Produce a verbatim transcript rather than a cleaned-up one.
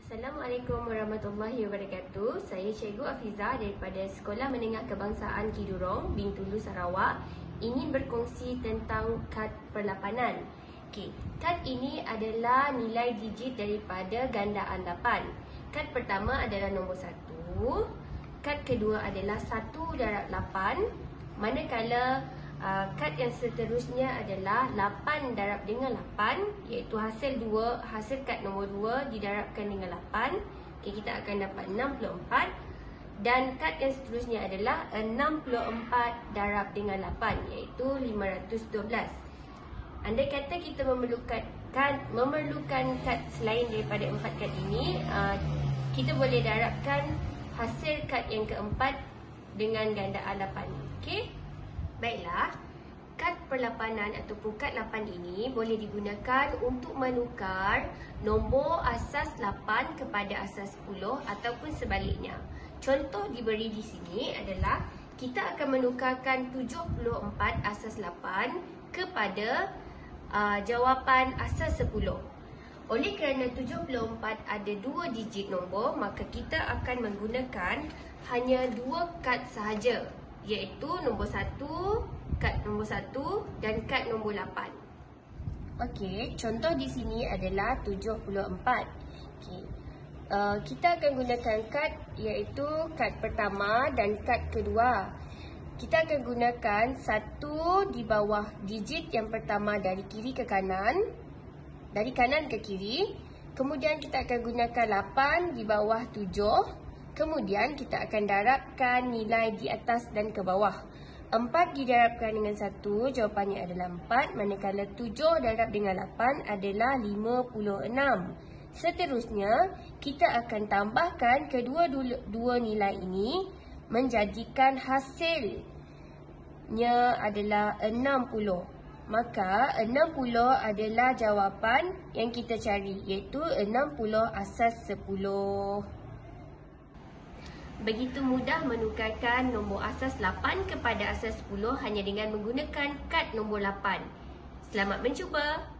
Assalamualaikum warahmatullahi wabarakatuh. Saya Cikgu Afizah daripada Sekolah Menengah Kebangsaan Kidurong, Bintulu, Sarawak, ingin berkongsi tentang kad perlapanan. Okey, kad ini adalah nilai digit daripada gandaan lapan. Kad pertama adalah nombor satu, kad kedua adalah satu darab lapan, manakala Uh, kad yang seterusnya adalah lapan darab dengan lapan, iaitu hasil dua, hasil kad nombor dua didarabkan dengan lapan. Okay, kita akan dapat enam puluh empat. Dan kad yang seterusnya adalah enam puluh empat darab dengan lapan, iaitu lima ratus dua belas. Andai kata kita memerlukan kad, memerlukan kad selain daripada empat kad ini, uh, kita boleh darabkan hasil kad yang keempat dengan gandaan lapan. Okey? Baiklah, kad perlapanan ataupun kad lapan ini boleh digunakan untuk menukar nombor asas lapan kepada asas sepuluh ataupun sebaliknya. Contoh diberi di sini adalah kita akan menukarkan tujuh puluh empat asas lapan kepada uh, jawapan asas sepuluh. Oleh kerana tujuh puluh empat ada dua digit nombor, maka kita akan menggunakan hanya dua kad sahaja, iaitu nombor satu, kad nombor satu dan kad nombor lapan. Okey, contoh di sini adalah tujuh puluh empat. Okey. Uh, kita akan gunakan kad iaitu kad pertama dan kad kedua. Kita akan gunakan satu di bawah digit yang pertama dari kiri ke kanan, dari kanan ke kiri. Kemudian kita akan gunakan lapan di bawah tujuh. Kemudian kita akan darabkan nilai di atas dan ke bawah. empat didarabkan dengan satu, jawapannya adalah empat. Manakala tujuh darab dengan lapan adalah lima puluh enam. Seterusnya, kita akan tambahkan kedua dua nilai ini menjadikan hasilnya adalah enam puluh. Maka enam puluh adalah jawapan yang kita cari, iaitu enam puluh asas sepuluh. Begitu mudah menukarkan nombor asas lapan kepada asas sepuluh hanya dengan menggunakan kad nombor lapan. Selamat mencuba!